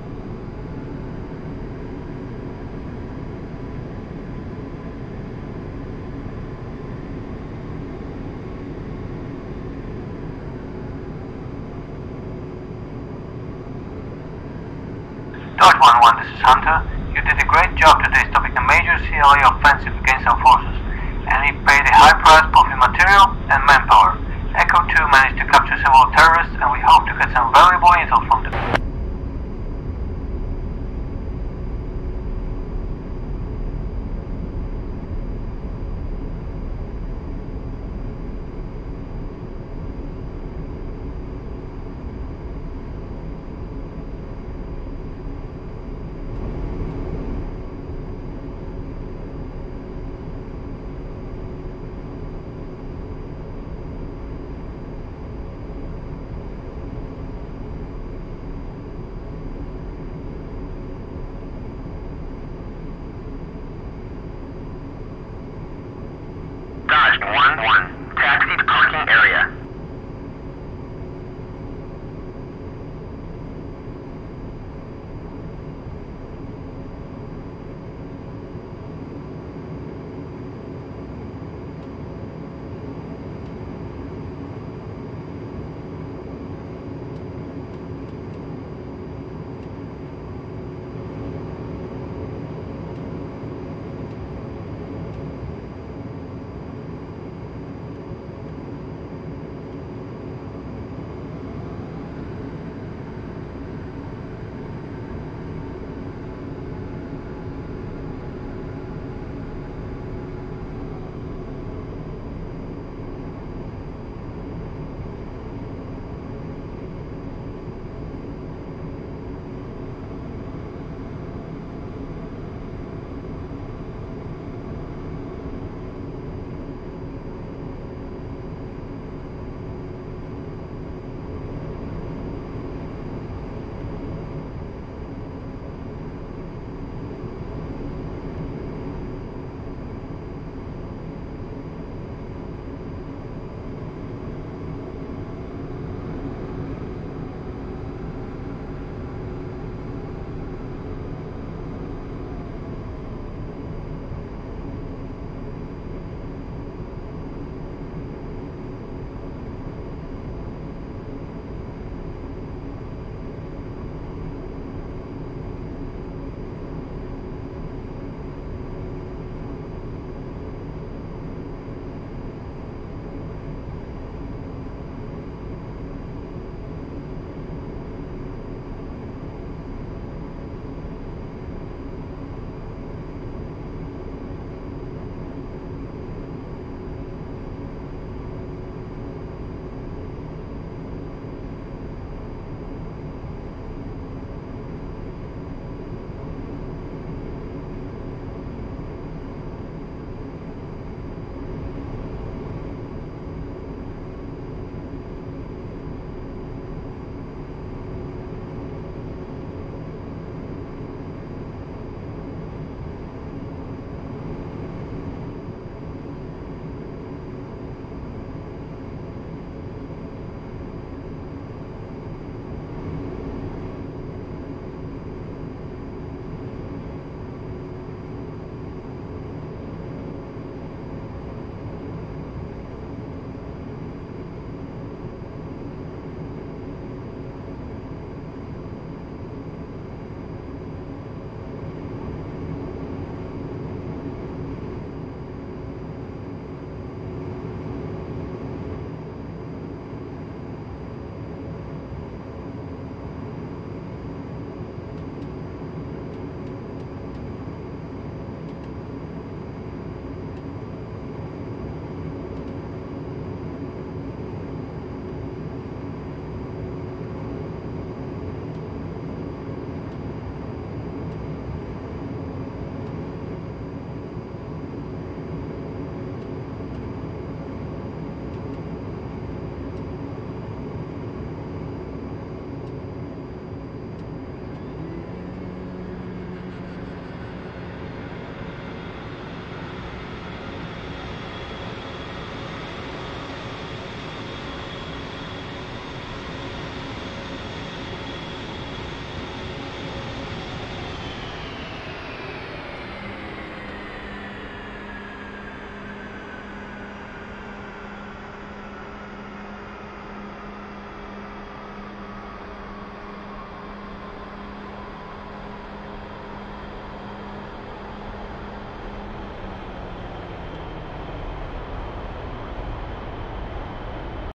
Dodge one one, this is Hunter. You did a great job today stopping a major C L A offensive against our forces, and he paid a high price both in material and manpower. Echo two managed to capture several terrorists, and we hope to get some valuable intel from them.